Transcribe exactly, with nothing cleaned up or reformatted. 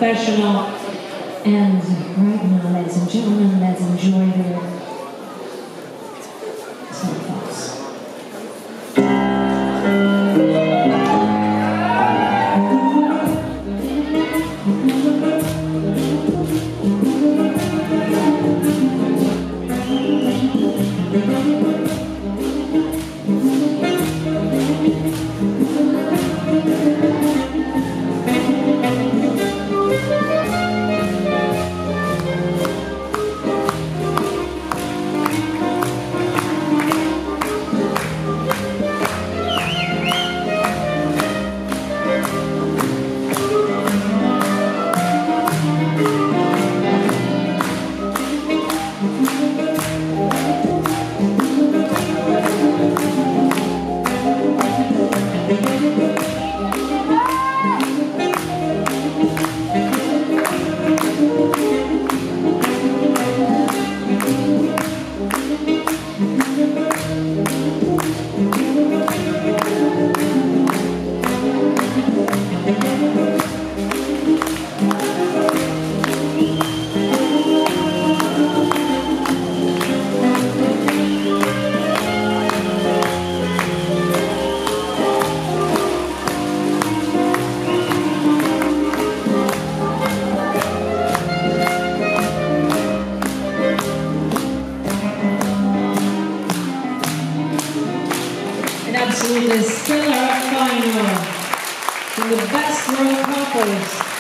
professional. And right now, ladies and gentlemen, let's enjoy their song thoughts. Absolutely stellar final from the best row couples.